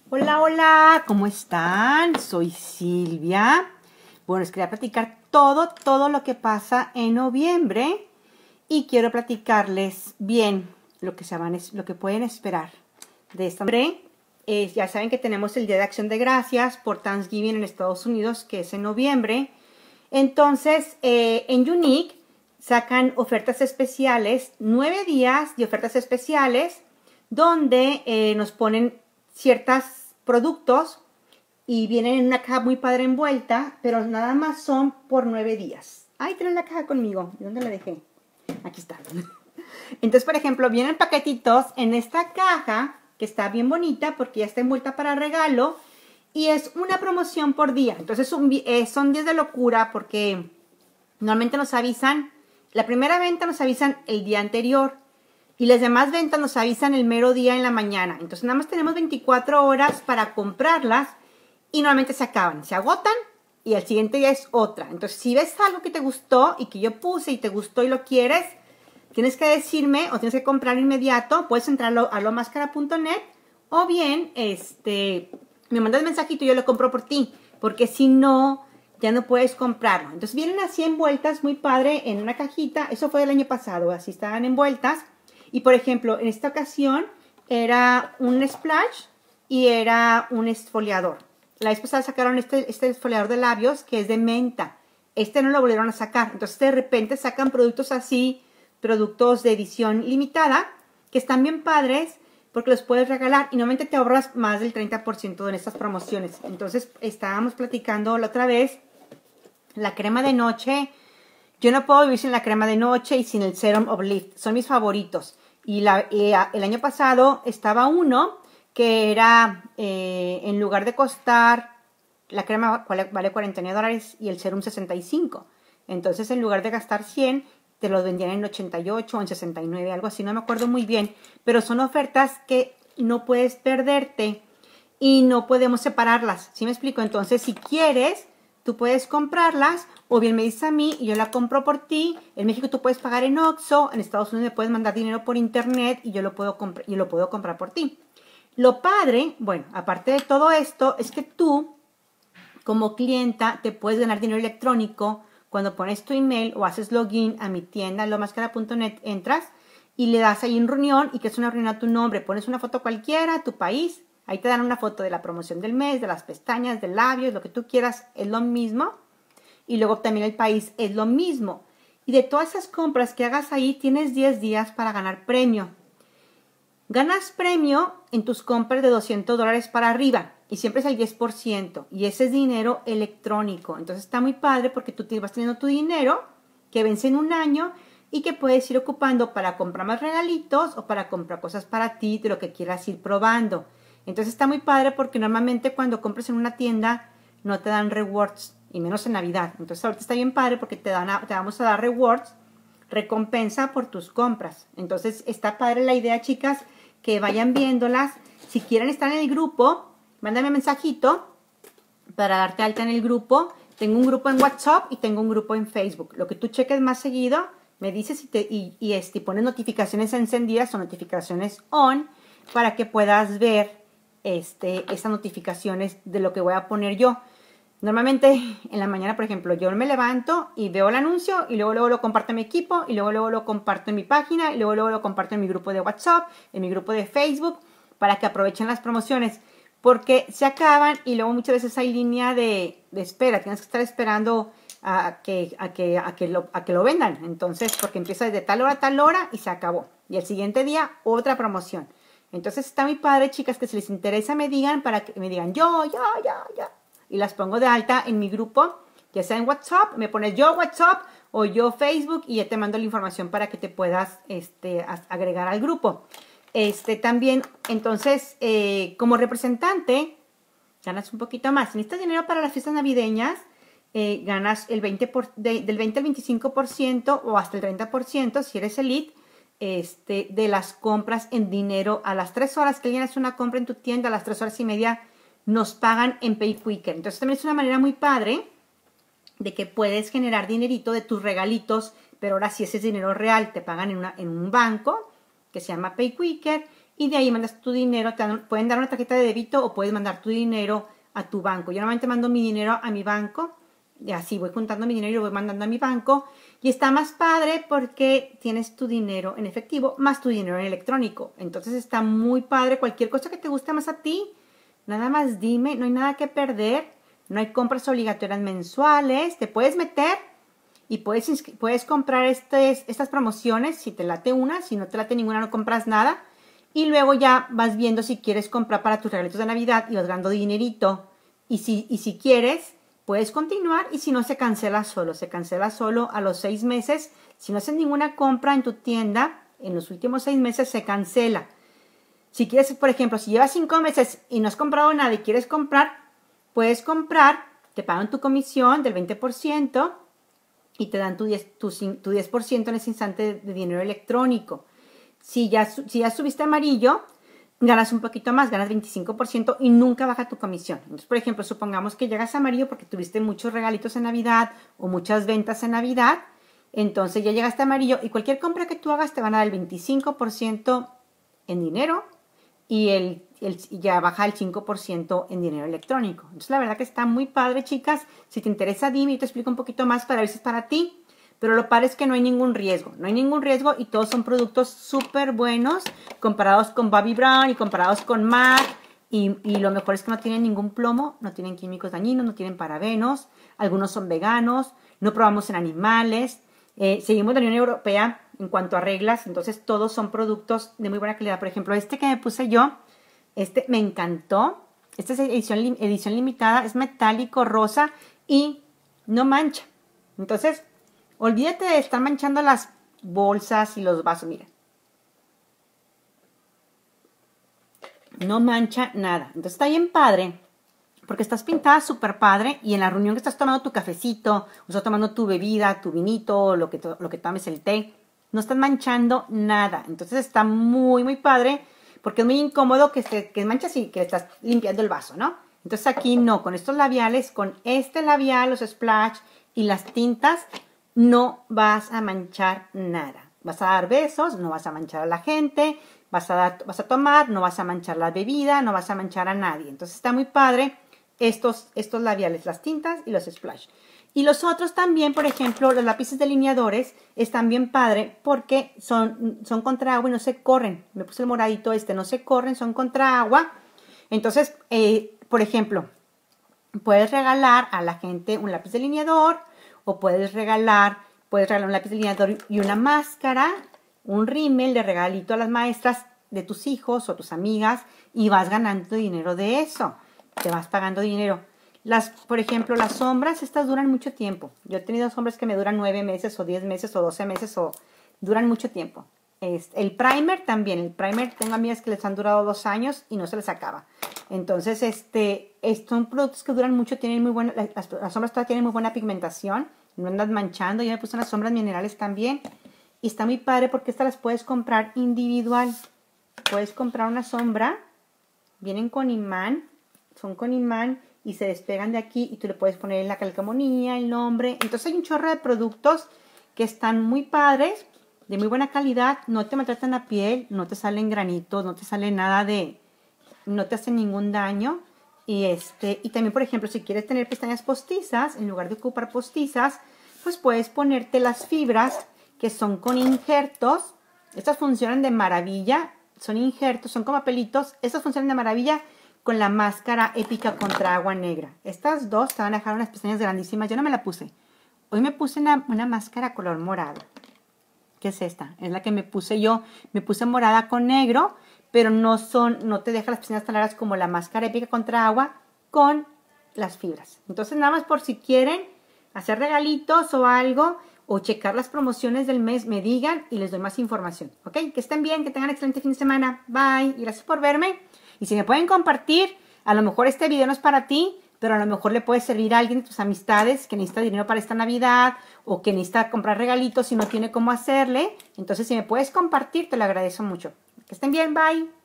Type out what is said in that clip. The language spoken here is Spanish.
Hola, hola, ¿cómo están? Soy Silvia. Bueno, les quería platicar todo lo que pasa en noviembre y quiero platicarles bien lo que pueden esperar de esta noviembre. Ya saben que tenemos el Día de Acción de Gracias por Thanksgiving en Estados Unidos, que es en noviembre. Entonces, en Unique sacan ofertas especiales, 9 días de ofertas especiales, donde nos ponen ciertos productos y vienen en una caja muy padre envuelta, pero nada más son por 9 días. Ay, traen la caja conmigo. ¿Dónde la dejé? Aquí está. Entonces, por ejemplo, vienen paquetitos en esta caja, que está bien bonita porque ya está envuelta para regalo, y es una promoción por día. Entonces, son días de locura porque normalmente nos avisan, la primera venta nos avisan el día anterior, y las demás ventas nos avisan el mero día en la mañana. Entonces nada más tenemos 24 horas para comprarlas y normalmente se acaban, se agotan y el siguiente día es otra. Entonces si ves algo que te gustó y que yo puse y te gustó y lo quieres, tienes que decirme o tienes que comprar inmediato. Puedes entrar a lomascara.net o bien me mandas mensajito y yo lo compro por ti. Porque si no, ya no puedes comprarlo. Entonces vienen así envueltas, muy padre, en una cajita. Eso fue del año pasado, así estaban envueltas. Y por ejemplo, en esta ocasión era un splash y era un exfoliador. La vez pasada sacaron este exfoliador de labios que es de menta. Este no lo volvieron a sacar. Entonces de repente sacan productos así, productos de edición limitada, que están bien padres porque los puedes regalar y normalmente te ahorras más del 30% en estas promociones. Entonces estábamos platicando la otra vez, la crema de noche. Yo no puedo vivir sin la crema de noche y sin el Serum Uplift. Son mis favoritos. Y el año pasado estaba uno que era, en lugar de costar, la crema vale $49 y el serum 65. Entonces, en lugar de gastar 100, te los vendían en 88 o en 69, algo así. No me acuerdo muy bien. Pero son ofertas que no puedes perderte y no podemos separarlas. ¿Sí me explico? Entonces, si quieres, tú puedes comprarlas o bien me dices a mí y yo la compro por ti. En México tú puedes pagar en Oxxo, en Estados Unidos me puedes mandar dinero por internet y yo lo puedo comprar por ti. Lo padre, bueno, aparte de todo esto, es que tú, como clienta, te puedes ganar dinero electrónico cuando pones tu email o haces login a mi tienda, lomascara.net, entras y le das ahí en reunión y que es una reunión a tu nombre. Pones una foto cualquiera, tu país, ahí te dan una foto de la promoción del mes, de las pestañas, del labios, lo que tú quieras, es lo mismo. Y luego también el país es lo mismo. Y de todas esas compras que hagas ahí, tienes 10 días para ganar premio. Ganas premio en tus compras de $200 para arriba. Y siempre es el 10%. Y ese es dinero electrónico. Entonces está muy padre porque tú vas teniendo tu dinero que vence en un año y que puedes ir ocupando para comprar más regalitos o para comprar cosas para ti de lo que quieras ir probando. Entonces está muy padre porque normalmente cuando compras en una tienda no te dan rewards. Y menos en Navidad. Entonces ahorita está bien padre porque te vamos a dar rewards, recompensa por tus compras. Entonces está padre la idea, chicas, que vayan viéndolas. Si quieren estar en el grupo, mándame un mensajito para darte alta en el grupo. Tengo un grupo en WhatsApp y tengo un grupo en Facebook. Lo que tú cheques más seguido, me dices y pones notificaciones encendidas o notificaciones on para que puedas ver esas notificaciones de lo que voy a poner yo. Normalmente en la mañana, por ejemplo, yo me levanto y veo el anuncio y luego lo comparto en mi equipo y luego lo comparto en mi página y luego lo comparto en mi grupo de WhatsApp, en mi grupo de Facebook, para que aprovechen las promociones. Porque se acaban y luego muchas veces hay línea de espera. Tienes que estar esperando a que lo vendan. Entonces, porque empieza desde tal hora a tal hora y se acabó. Y el siguiente día, otra promoción. Entonces está muy padre, chicas, que si les interesa me digan, para que me digan yo. Y las pongo de alta en mi grupo, ya sea en WhatsApp, me pones yo WhatsApp o yo Facebook y ya te mando la información para que te puedas agregar al grupo. También, entonces, como representante, ganas un poquito más. Si necesitas dinero para las fiestas navideñas, ganas del 20 al 25% o hasta el 30% si eres elite, de las compras en dinero. A las 3 horas que alguien hace una compra en tu tienda, a las 3 horas y media, nos pagan en PayQuicker. Entonces también es una manera muy padre de que puedes generar dinerito de tus regalitos, pero ahora sí ese es dinero real, te pagan en un banco que se llama PayQuicker y de ahí mandas tu dinero. Pueden dar una tarjeta de débito o puedes mandar tu dinero a tu banco. Yo normalmente mando mi dinero a mi banco y así voy juntando mi dinero y lo voy mandando a mi banco. Y está más padre porque tienes tu dinero en efectivo más tu dinero en electrónico. Entonces está muy padre. Cualquier cosa que te guste más a ti, nada más dime, no hay nada que perder. No hay compras obligatorias mensuales. Te puedes meter y puedes comprar estas promociones si te late una. Si no te late ninguna, no compras nada. Y luego ya vas viendo si quieres comprar para tus regalitos de Navidad y vas ganando dinerito. Y si quieres, puedes continuar y si no, se cancela solo. Se cancela solo a los 6 meses. Si no haces ninguna compra en tu tienda, en los últimos 6 meses se cancela. Si quieres, por ejemplo, si llevas 5 meses y no has comprado nada y quieres comprar, puedes comprar, te pagan tu comisión del 20% y te dan tu 10% en ese instante de dinero electrónico. Si ya subiste amarillo, ganas un poquito más, ganas 25% y nunca baja tu comisión. Entonces, por ejemplo, supongamos que llegas a amarillo porque tuviste muchos regalitos en Navidad o muchas ventas en Navidad. Entonces ya llegaste a amarillo y cualquier compra que tú hagas te van a dar el 25% en dinero y ya baja el 5% en dinero electrónico. Entonces, la verdad que está muy padre, chicas. Si te interesa, dime y te explico un poquito más para ver si es para ti. Pero lo padre es que no hay ningún riesgo. No hay ningún riesgo y todos son productos súper buenos comparados con Bobbi Brown y comparados con MAC. Y lo mejor es que no tienen ningún plomo, no tienen químicos dañinos, no tienen parabenos. Algunos son veganos, no probamos en animales. Seguimos la Unión Europea en cuanto a reglas. Entonces todos son productos de muy buena calidad. Por ejemplo, este que me puse yo, este me encantó. Esta es edición limitada, es metálico rosa y no mancha. Entonces, olvídate de estar manchando las bolsas y los vasos, mira. No mancha nada. Entonces está bien padre, porque estás pintada súper padre y en la reunión que estás tomando tu cafecito, o estás tomando tu bebida, tu vinito, lo que tomes, el té, no estás manchando nada. Entonces está muy, muy padre, porque es muy incómodo que manchas y que estás limpiando el vaso, ¿no? Entonces aquí no, con estos labiales, con este labial, los splash y las tintas, no vas a manchar nada. Vas a dar besos, no vas a manchar a la gente, vas a tomar, no vas a manchar la bebida, no vas a manchar a nadie. Entonces está muy padre estos labiales, las tintas y los splash. Y los otros también, por ejemplo, los lápices delineadores están bien padre porque son contra agua y no se corren. Me puse el moradito no se corren, son contra agua. Entonces, por ejemplo, puedes regalar a la gente un lápiz delineador o puedes regalar un lápiz delineador y una máscara, un rímel de regalito a las maestras de tus hijos o tus amigas y vas ganando dinero de eso. Te vas pagando dinero. Por ejemplo, las sombras, estas duran mucho tiempo. Yo he tenido sombras que me duran 9 meses o 10 meses o 12 meses o duran mucho tiempo. El primer también. El primer, tengo amigas que les han durado 2 años y no se les acaba. Entonces, son productos que duran mucho, tienen muy buena, las sombras todavía tienen muy buena pigmentación, no andas manchando. Yo me puse unas sombras minerales también y está muy padre porque estas las puedes comprar individual. Puedes comprar una sombra, vienen con imán, son con imán y se despegan de aquí y tú le puedes poner la calcamonía, el nombre. Entonces hay un chorro de productos que están muy padres, de muy buena calidad, no te maltratan la piel, no te salen granitos, no te sale nada no te hacen ningún daño. Y también, por ejemplo, si quieres tener pestañas postizas, en lugar de ocupar postizas, pues puedes ponerte las fibras que son con injertos. Estas funcionan de maravilla, son injertos, son como pelitos. Estas funcionan de maravilla con la máscara épica contra agua negra. Estas dos te van a dejar unas pestañas grandísimas. Yo no me la puse. Hoy me puse una máscara color morado. ¿Qué es esta? Es la que me puse yo. Me puse morada con negro, pero no te deja las pestañas tan largas como la máscara épica contra agua con las fibras. Entonces, nada más por si quieren hacer regalitos o algo, o checar las promociones del mes, me digan y les doy más información. ¿Ok? Que estén bien, que tengan excelente fin de semana. Bye. Y gracias por verme. Y si me pueden compartir, a lo mejor este video no es para ti, pero a lo mejor le puede servir a alguien de tus amistades que necesita dinero para esta Navidad o que necesita comprar regalitos y no tiene cómo hacerle. Entonces, si me puedes compartir, te lo agradezco mucho. Que estén bien, bye.